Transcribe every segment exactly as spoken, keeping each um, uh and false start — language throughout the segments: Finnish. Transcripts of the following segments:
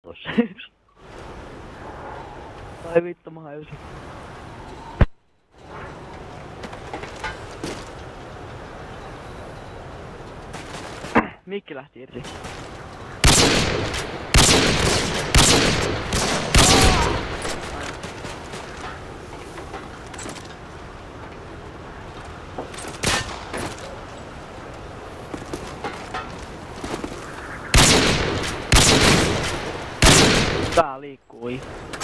tossa. Tai vittu mä hajusin. Mikki lähti irti. Tää liikkui.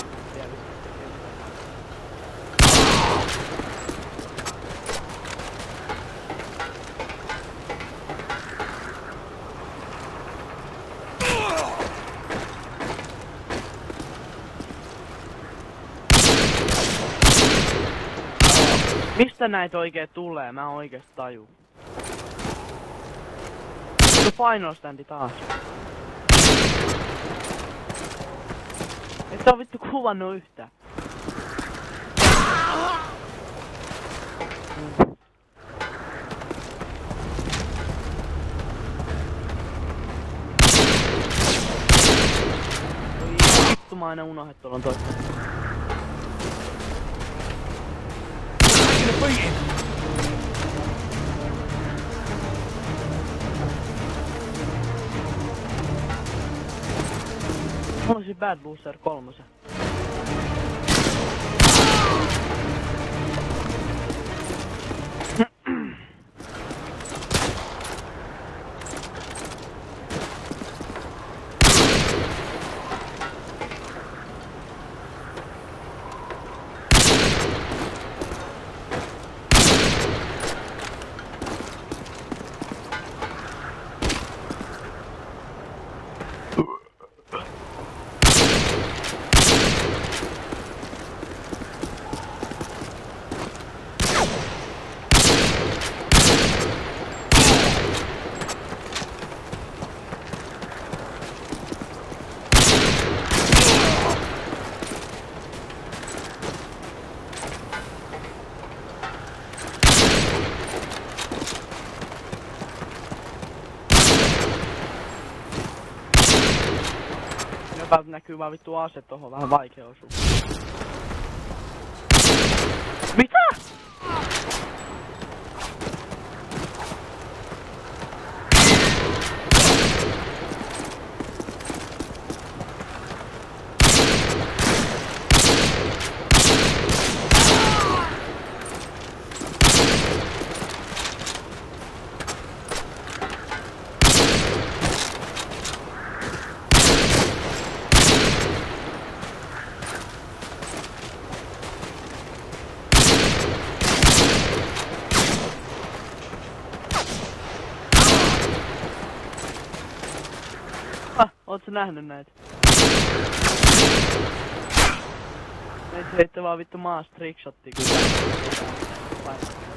Mistä näitä oikein tulee? Mä en oikeesti taju. Se final standi taas. Et sä oo vittu kuvannut yhtään. Mm. Oi vittu, mä aina unohdin, että tuolla on toista. Mulla on siis Bad Booster kolmosen. Täältä näkyy vaan vittu ase tohon, vähän vaikea osuu. Mitä? Ah, oot sä nähnyt näitä? Näitä heitte vaan vittu maasta trickshottia kyllä.